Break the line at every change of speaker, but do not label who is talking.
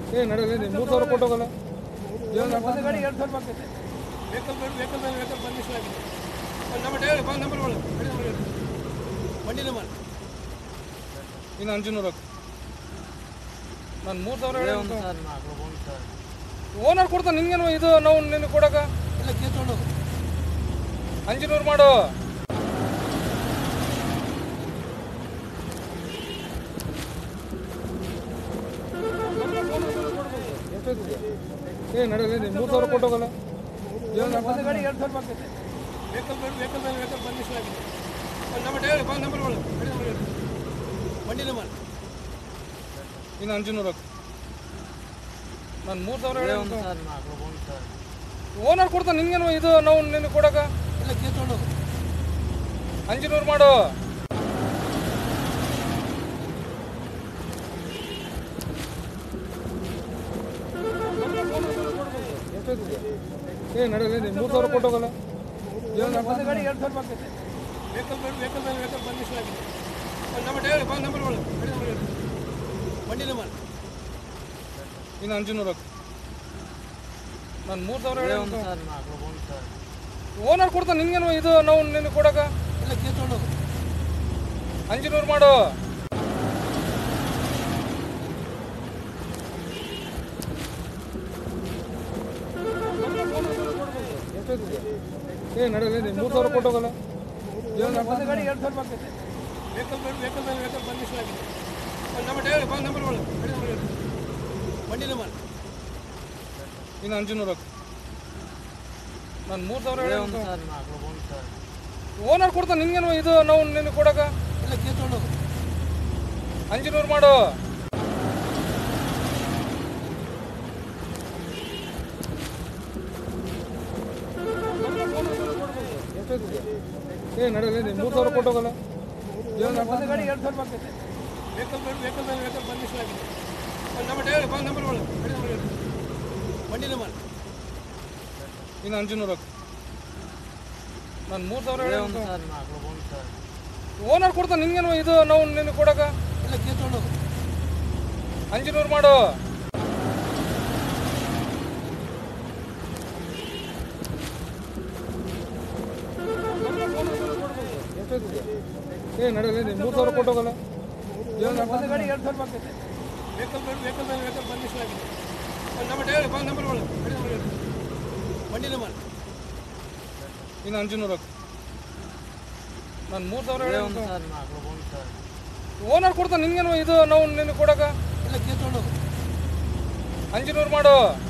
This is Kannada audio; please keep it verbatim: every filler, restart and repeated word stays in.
ಏ ನಡೆಯಲ್ಲ ಮೂರು ಸಾವಿರ ಕೊಟ್ಟೋಗಲ್ಲ
ಒಂದು ಗಾಡಿ ಎರಡು ಸಾವಿರ ಆಗ್ತೈತೆ ವೆಹಿಕಲ್ ವೆಹಿಕಲ್ ಮೇಲೆ ವೆಹಿಕಲ್ ಬಂದಿಸಲಾಗಿದೆ ನಮ್ಮ ಡೈವರ್ ಬಂದು ನಂಬರ್ ಒಳಗೆ ಬಂಡಿ ನಂಬರ್
ಇನ್ನು ಅಂಜನೂರು ನಾನು ಮೂರು ಸಾವಿರ ಹೇಳಿ ಓನರ್ ಕೊಡ್ತಾನೆ ನಿನ್ಗೇನು ಇದು ನಾವು ನಿನಗೆ ಕೊಡಕ
ಎಲ್ಲ ಕೇಸ್ ತೊಗೊಂಡೋದು
ಅಂಜನೂರು ಮಾಡು ಏ ನಡೆಯಲ್ಲ ಮೂರು ಸಾವಿರ ಕೊಟ್ಟೋಗಲ್ಲ
ಒಂದು ಗಾಡಿ ಎರಡು ಸಾವಿರ ಆಗ್ತೈತೆ ವೆಹಿಕಲ್ ವೆಹಿಕಲ್ ಮೇಲೆ ವೆಹಿಕಲ್ ಬಂದಿಸಲಾಗಿದೆ ನಮ್ಮ ಡೈವರ್ ಬಂದು ನಂಬರ್ ಒಳಗೆ ಬಂಡಿ ನಂಬರ್
ಇನ್ನು ಅಂಜನೂರು ನಾನು ಮೂರು ಸಾವಿರ ಹೇಳಿ ಓನರ್ ಕೊಡ್ತಾನೆ ನಿನ್ಗೇನು ಇದು ನಾವು ನಿನಗೆ ಕೊಡಕ
ಎಲ್ಲ ಕೇಸ್ ತೊಗೊಂಡೋದು
ಅಂಜನೂರು ಮಾಡು ಏ ನಡೆಯಲ್ಲ ಮೂರು ಸಾವಿರ ಕೊಟ್ಟೋಗಲ್ಲ
ಒಂದು ಗಾಡಿ ಎರಡು ಸಾವಿರ ಆಗ್ತೈತೆ ವೆಹಿಕಲ್ ವೆಹಿಕಲ್ ಮೇಲೆ ವೆಹಿಕಲ್ ಬಂದಿಸಲಾಗಿದೆ ನಮ್ಮ ಡೈವರ್ ಬಂದು ನಂಬರ್ ಒಳಗೆ ಬಂಡಿ ನಂಬರ್
ಇನ್ನು ಅಂಜನೂರು ನಾನು ಮೂರು ಸಾವಿರ ಹೇಳಿ ಓನರ್ ಕೊಡ್ತಾನೆ ನಿನ್ಗೇನು ಇದು ನಾವು ನಿನಗೆ ಕೊಡಕ
ಎಲ್ಲ ಕೇಸ್ ತೊಗೊಂಡೋದು
ಅಂಜನೂರು ಮಾಡು ಏ ನಡೆಯಲ್ಲ ಮೂರು ಸಾವಿರ ಕೊಟ್ಟೋಗಲ್ಲ
ಒಂದು ಗಾಡಿ ಎರಡು ಸಾವಿರ ಆಗ್ತೈತೆ ವೆಹಿಕಲ್ ವೆಹಿಕಲ್ ಮೇಲೆ ವೆಹಿಕಲ್ ಬಂದಿಸಲಾಗಿದೆ ನಮ್ಮ ಡೈವರ್ ಬಂದು ನಂಬರ್ ಒಳಗೆ ಬಂಡಿ ನಂಬರ್
ಇನ್ನು ಅಂಜನೂರು ನಾನು ಮೂರು ಸಾವಿರ ಹೇಳಿ ಓನರ್ ಕೊಡ್ತಾನೆ ನಿನ್ಗೇನು ಇದು ನಾವು ನಿನಗೆ ಕೊಡಕ
ಎಲ್ಲ ಕೇಸ್ ತೊಗೊಂಡೋದು
ಅಂಜನೂರು ಮಾಡು ಏ ನಡೆಯಲ್ಲ ಮೂರು ಸಾವಿರ ಕೊಟ್ಟೋಗಲ್ಲ
ಒಂದು ಗಾಡಿ ಎರಡು ಸಾವಿರ ಆಗ್ತೈತೆ ವೆಹಿಕಲ್ ವೆಹಿಕಲ್ ಮೇಲೆ ವೆಹಿಕಲ್ ಬಂದಿಸಲಾಗಿದೆ ನಮ್ಮ ಡೈವರ್ ಬಂದು ನಂಬರ್ ಒಳಗೆ ಬಂಡಿ ನಂಬರ್
ಇನ್ನು ಅಂಜನೂರು ನಾನು ಮೂರು ಸಾವಿರ ಹೇಳಿ ಓನರ್ ಕೊಡ್ತಾನೆ ನಿನ್ಗೇನು ಇದು ನಾವು ನಿನಗೆ ಕೊಡಕ
ಎಲ್ಲ ಕೇಸ್ ತೊಗೊಂಡೋದು
ಅಂಜನೂರು ಮಾಡು ಏ ನಡೆಯಲ್ಲ ಮೂರು ಸಾವಿರ ಕೊಟ್ಟೋಗಲ್ಲ
ಒಂದು ಗಾಡಿ ಎರಡು ಸಾವಿರ ಆಗ್ತೈತೆ ವೆಹಿಕಲ್ ವೆಹಿಕಲ್ ಮೇಲೆ ವೆಹಿಕಲ್ ಬಂದಿಸಲಾಗಿದೆ ನಮ್ಮ ಡೈವರ್ ಬಂದು ನಂಬರ್ ಒಳಗೆ ಬಂಡಿ ನಂಬರ್
ಇನ್ನು ಅಂಜನೂರು ನಾನು ಮೂರು ಸಾವಿರ ಹೇಳಿ ಓನರ್ ಕೊಡ್ತಾನೆ ನಿನ್ಗೇನು ಇದು ನಾವು ನಿನಗೆ ಕೊಡಕ
ಎಲ್ಲ ಕೇಸ್ ತೊಗೊಂಡೋದು
ಅಂಜನೂರು ಮಾಡು